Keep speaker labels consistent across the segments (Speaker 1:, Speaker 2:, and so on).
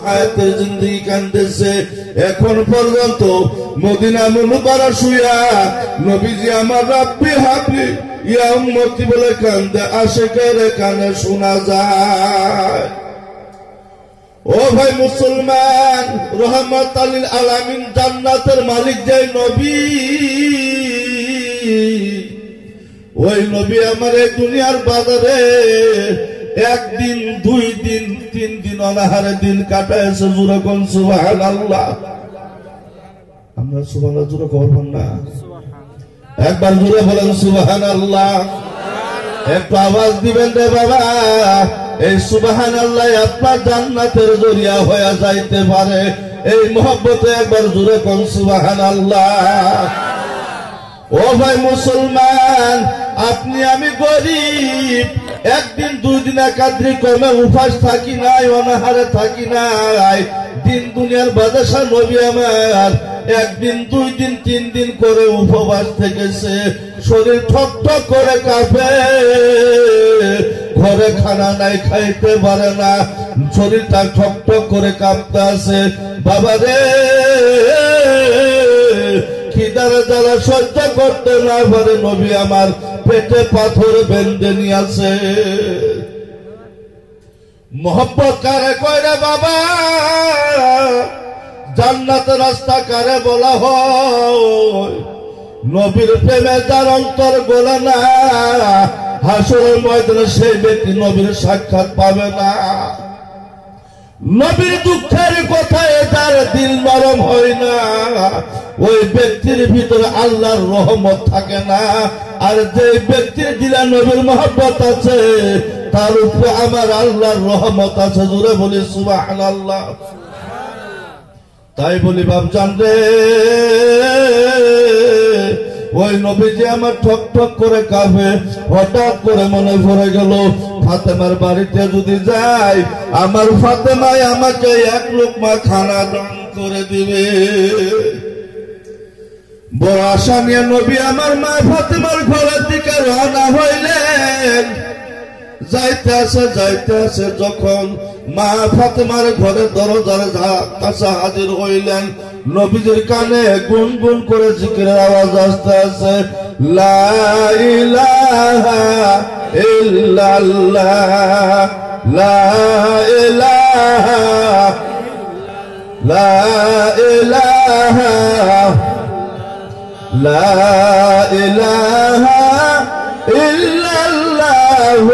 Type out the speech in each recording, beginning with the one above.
Speaker 1: হায়াতের জিন্দেগি কাঁদতেছে এখন পর্যন্ত মদিনা মুবারক শুয়া নবীজি আমার রাব্বি হাবলি ইয়া উম্মতি বলে কান্দে আশিকের কানে শোনা যায়। ও ভাই মুসলমান, রহমতুল লিল আলামিন জান্নাতের মালিক যে নবী, ওই নবী আমার এই দুনিয়ার বাজারে একদিন 2 দিন 3 দিন অনাহারে দিন কাটাইছে। জোরে কোন সুবহানাল্লাহ। আমরা সুবহানাল্লাহ জোরে করবেন না? একবার জোরে বলেন সুবহানাল্লাহ। একটু আওয়াজ দিবেন রে বাবা। এই সুবহানাল্লাহ আপনার জান্নাতের জরিয়া হয়ে যাইতে পারে। এই মহব্বতে একবার জোরে কোন সুবহানাল্লাহ। ও ভাই মুসলমান, আপনি আমি গরিব, একদিন 2 দিন একাদ্রি কমে উপাস থাকি নাই, অনাহারে থাকি নাই। দিন দুনিয়ার বাদশা নবী আমার একদিন 2 দিন 3 দিন করে উপবাস থেকেছে। শরীর ঠক ঠক করে কাঁপে, ঘরে খানা নাই, খাইতে পারে না, শরীরটা ঠক ঠক করে কাঁপতে আছে। বাবা রে, খিদার জ্বালা সহ্য করতে না পারে নবী আমার পেটে পাথর বেঁধে নিয়ে আছে। মোহব্বত কারে কইরে বাবা, জান্নাতের রাস্তা কারে বলা হয়? নবীর প্রেমে যার অন্তর গোলে না, হাসরের ময়দানে সেই ব্যক্তি নবীর সাক্ষাৎ পাবে না। নবীর দুঃখের কথায় তার দিল নরম হয় না, ওই ব্যক্তির ভিতরে আল্লাহর রহমত থাকে না। আর যে ব্যক্তির দিলে নবীর মহব্বত আছে, তার উপরে আমার আল্লাহর রহমত আছে। জোরে বলি সুবহানাল্লাহ। তাই বলি বাপজান রে, ওই নবীজি আমার ঠক ঠক করে কাঁপে। হঠাৎ করে মনে পড়ে গেল, ফাতেমার বাড়িতে যদি যাই, আমার ফাতেমাই আমাকে 1 লোকমা খানা দান করে দিবে। বড় আশা নিয়ে নবী আমার মা ফাতেমার ঘরের দিকে রওনা হইলেন। যাইতে আসে যখন মা ফাতেমার ঘরে দরজার কাছে হাজির হইলেন, নবীজির কানে গুনগুন করে জিকিরের আওয়াজ আসতে আছে, লা ইলাহা ইল্লাল্লাহ, লা ইলাহা, লা ইলাহা, লা ইলাহা ইল্লাল্লাহ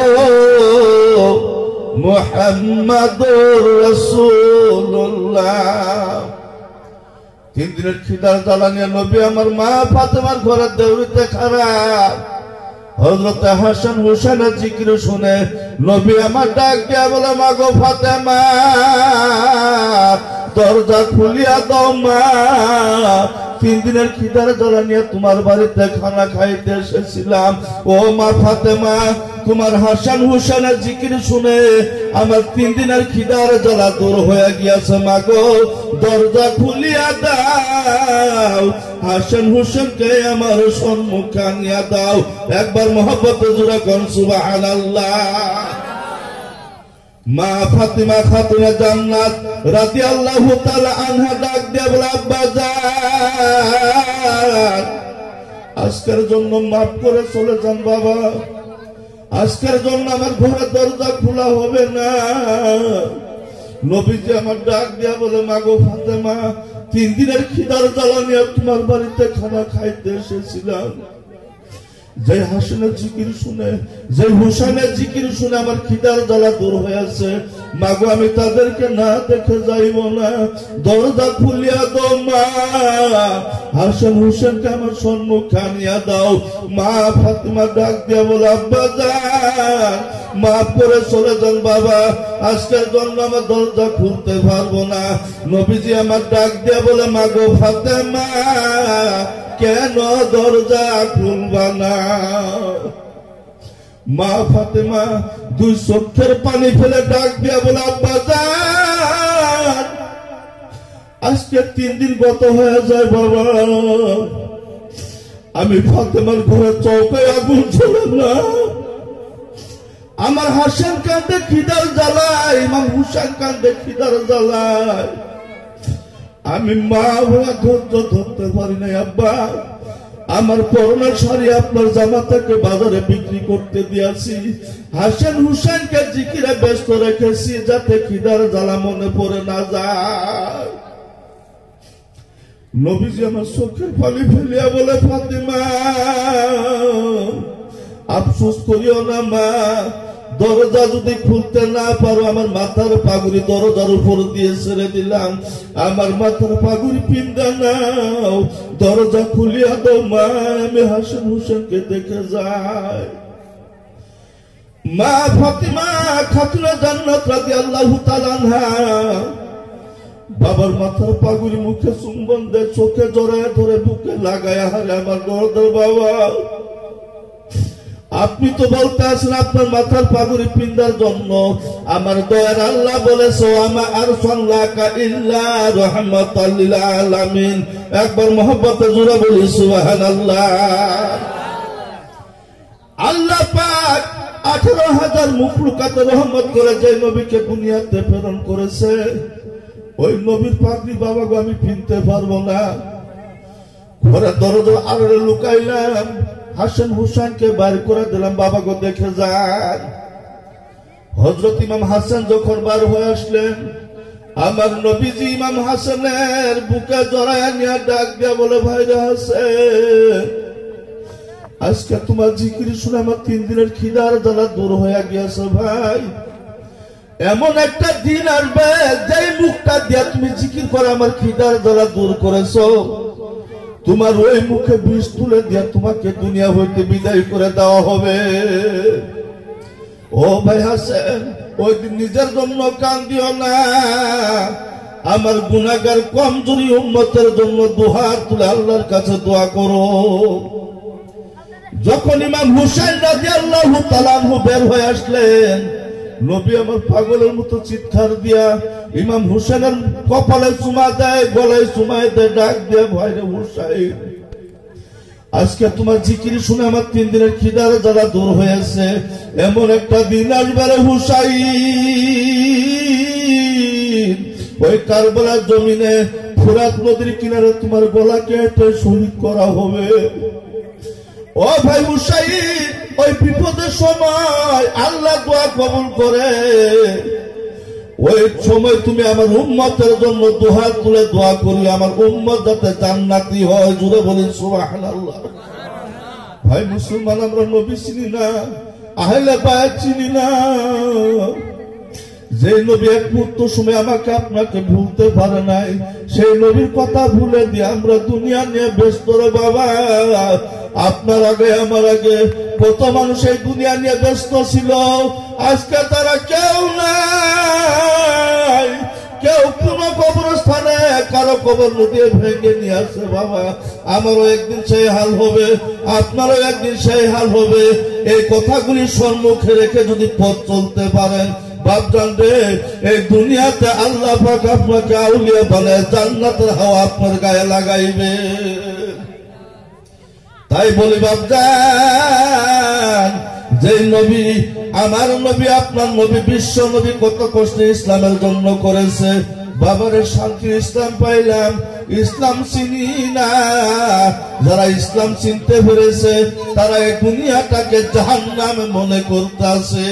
Speaker 1: মুহাম্মাদুর রাসূলুল্লাহ। 3 দিনের খিদার জ্বালা নিয়ে নবী আমার মা ফাতেমার ঘরের দেউরিতে খারাপ। হযরত হাসান হুসাইনের জিকির শুনে নবী আমার ডাক দিয়া বলে, মা গো ফাতেমা, দরজা খুলিয়া দাও মা, 3 দিনের খিদার জ্বালা নিয়ে তোমার বাড়িতে খানা খাইতে এসেছিলাম। ও মা ফাতেমা, তোমার হাসান হুসাইনের জিকির শুনে আমার 3 দিনের খিদার জ্বালা দূর হয়ে গিয়েছে। মা গো, দরজা খুলিয়া দাও, হাসান হুসাইনকে আমার সম্মুখে আনিয়া দাও। একবার মহব্বতে জোরে কোন সুবহানাল্লাহ। মা ফাতিমা খাতুনে জান্নাত রাদিয়াল্লাহু তাআলা আনহা ডাক দিয়ে বলে, আব্বা যান, আজকের জন্য মাফ করে চলে যান বাবা, আজকের জন্য আমার ঘরের দরজা খোলা হবে না। নবীজি আমার ডাক দিয়া বলে, মা গো ফাতেমা, 3 দিনের খিদার জ্বালা নিয়ে তোমার বাড়িতে খানা খাইতে এসেছিলাম। যে হাসানের জিকির শুনে, যে হুসাইনের জিকির শুনে আমার খিদার জ্বালা দূর হয়েছে। মাগো, আমি তাদেরকে না দেখে যাইব না, দরজা খুলিয়া দাও মা, হাসান হুসেনকে আমার সম্মুখে আনিয়া দাও। মা ফাতিমা ডাক দিয়া বলে, আব্বা যান, মাফ করে চলে যান বাবা, আজকের জন্য আমার দরজা খুলতে পারবো না। নবীজি আমার ডাক দিয়া বলে, মাগো ফাতেমা, কেন দরজা খুলবা না? মা ফাতেমা 2 চোখের পানি ফেলে ডাক দিয়া বলে, আব্বা যান, আজকে 3 দিন গত হয়ে যায় বাবা, আমি ফাতেমার ঘরে চৌকায় আগুন ছিল না, আমার হাসান কান্দে খিদার জ্বালায়, ইমাম হুসাইন কান্দে খিদার জ্বালায়। আমি মা হয়ে ধৈর্য ধরতে পারি নাই আব্বা। আমার পরনের শাড়ি আপনার জামাতাকে বাজারে বিক্রি করতে দিয়েছি, হাসান হুসাইনকে জিকিরে ব্যস্ত রেখেছি যাতে খিদার জ্বালা মনে পড়ে না যায়। নবীজি আমার চোখের পানি ফেলিয়া বলে, ফাতিমা আফসোস করিও না মা, দরজা যদি খুলতে না পারো আমার মাথার পাগুড়ি দরজার উপর দিয়ে ছেড়ে দিলাম, আমার মাথার পাগুড়ি পিন্দা নাও, দরজা খুলিয়া দাও মা, আমি হাসান হুসেনকে দেখে যাই। মা ফাতিমা খাতুনে জান্নাত রাদিয়াল্লাহু তাআলা আনহা বাবার মাথার পাগুড়ি মুখে চুম্বন দেয়, চোখে জড়ায় ধরে বুকে লাগায়, হারে আমার দরদের বাবা, আপনি তো বলতে আছেন আপনার মাথার পাগুড়ি পিন্দার জন্য, আমার দয়ার আল্লাহ বলেছে আমা আরসালনাকা ইল্লা রাহমাতাল লিল আলামিন। একবার মহব্বতে জোরে বলি সুবহানাল্লাহ। আল্লাহ পাক 18,000 মুখলুকাতে রহমত করে যে নবীকে দুনিয়াতে প্রেরণ করেছে, ওই নবীর পাগড়ি বাবা গো আমি কিনতে পারবো না। ঘরে দরজা আড়ালে লুকাইলাম, হাসান হুসাইনকে বাইর করে দিলাম, বাবা গো দেখে যান। হযরত ইমাম হাসান যখন বার হয়ে আসলেন, আমার নবীজি ইমাম হাসানের বুকে জড়ায় নিয়ে ডাক দিয়া বলে, ভাইরা হাসান, আজকে তোমার জিকির শুনে আমার 3 দিনের খিদার জ্বালা দূর হয়ে গিয়েছে ভাই। এমন একটা দিন আসবে যে মুখটা দিয়া তুমি জিকির করে আমার খিদার জ্বালা দূর করেছো, তোমার ওই মুখে বিষ তুলে দিয়া তোমাকে দুনিয়া হইতে বিদায় করে দেওয়া হবে। ও ভাই হাসান, ওই দিন নিজের জন্য কান্দিও না, আমার গুনাহগার কমজোরি উম্মতের জন্য দুহাত তুলে আল্লাহর কাছে দোয়া করো। যখন ইমাম হুসাইন রাদিয়াল্লাহু তাআলা আনহু বের হয়ে আসলেন, নবী আমার পাগলের মতো চিৎকার দিয়া ইমাম হুসাইনের কপালে চুমা দেয়, গলায় চুমায় দেয়, ডাক দিয়ে, ভাইরে হুসাইন, আজকে তোমার জিকির শুনে আমার 3 দিনের খিদার জ্বালা দূর হয়েছে, এমন একটা দিন আসবে রে হুসাইন, ওই কারবালার জমিনে ফুরাত নদীর কিনারে তোমার গলা কেটে শহীদ করা হবে। ও ভাই হুসাইন, ওই বিপদের সময় আল্লাহ দোয়া কবুল করে, ওই সময় তুমি আমার উম্মতের জন্য দুহাত তুলে দোয়া করি, আমার উম্মত যাতে জান্নাতি হয়। জুড়ে বলি সুবহানাল্লাহ। ভাই মুসলমান, আমরা নবী চিনি না, আহলে বায়াত চিনি না, যে নবী এক মুহূর্ত সময় আমাকে আপনাকে ভুলতে পারে নাই, সেই নবীর কথা ভুলে দিয়ে আমরা দুনিয়া নিয়ে ব্যস্ত রে বাবা। আপনার আগে আমার আগে কত মানুষ এই দুনিয়া নিয়ে ব্যস্ত ছিল, আজকে তারা কেউ নাই, কেউ কোন কবরস্থানে কারো কবর নদী ভেঙে নিয়ে আসছে বাবা। আমারও একদিন সেই হাল হবে, আপনারও একদিন সেই হাল হবে। এই কথাগুলি সম্মুখে রেখে যদি পথ চলতে পারেন, বাপজান রে, এই দুনিয়াতে আল্লাহ পাক আপনাকে আউলিয়া বানায় জান্নাতের হাওয়া আপনার গায়ে লাগাইবে। তাই বলি বাপজান, যে নবী আমার নবী আপনার নবী বিশ্ব নবী কত কষ্ট ইসলামের জন্য করেছে, বাবারে শান্তির ইসলাম পাইলাম, ইসলাম চিনি না। যারা ইসলাম চিনতে পেরেছে তারা এই দুনিয়াটাকে জাহান্নাম মনে করতেছে।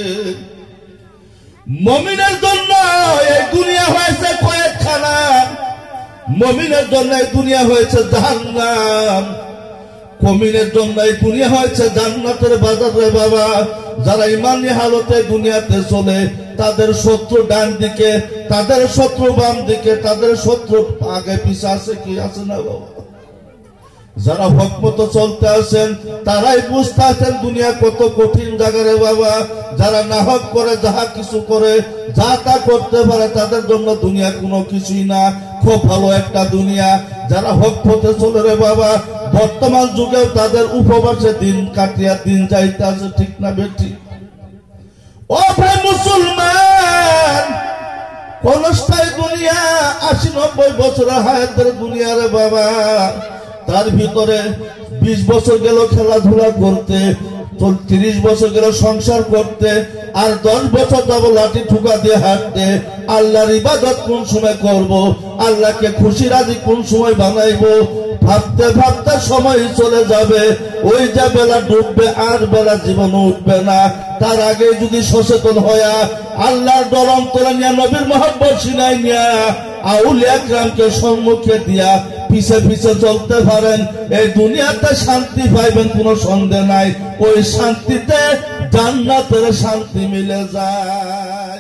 Speaker 1: মুমিনের জন্য এই দুনিয়া হয়েছে কয়েকখানা, মুমিনের জন্য এই দুনিয়া হয়েছে জাহান্নাম, মুমিনের জন্য এই দুনিয়া হয়েছে জান্নাতের বাজার রে বাবা। যারা ইমানি হালতে দুনিয়াতে চলে, তাদের শত্রু ডান দিকে, তাদের শত্রু বাম দিকে, তাদের শত্রু আগে পিছে আছে কি আছে না বাবা। যারা হক মতো চলতে আছেন তারাই বুঝতে আছেন দুনিয়া কত কঠিন জায়গা রে বাবা। যারা না হক করে, যাহা কিছু করে, যা তা করতে পারে, তাদের জন্য দুনিয়া কোনো কিছুই না, খুব ভালো একটা দুনিয়া। যারা হক পথে চলে রে বাবা, বর্তমান যুগেও তাদের উপবাসে দিন কাটিয়া দিন যাইতে আছে, ঠিক না বেটি? ও ভাই মুসলমান, ক্ষণস্থায়ী দুনিয়া, 80-90 বছরের হায়াতের দুনিয়া রে বাবা। তার ভিতরে 20 বছর গেল খেলাধুলা করতে, 30 বছর গেল সংসার করতে, আর 10 বছর যাব লাঠি ঠুকা দিয়ে হাঁটতে। আল্লাহর ইবাদত কোন সময় করব, আল্লাহকে খুশি রাজি কোন সময় বানাইবো, ভাবতে ভাবতে সময় চলে যাবে। ওই যে বেলা ডুববে আর বেলা জীবন উঠবে না। তার আগে যদি সচেতন হইয়া আল্লাহর ডর অন্তরে নিয়ে, নবীর মহব্বত সিনাই নিয়া, আউলিয়া কিরামকে সম্মুখে দিয়া পিছে পিছে চলতে পারেন, এই দুনিয়াতে শান্তি পাইবেন, কোনো সন্দেহ নাই। ওই শান্তিতে জান্নাতের শান্তি মিলে যায়।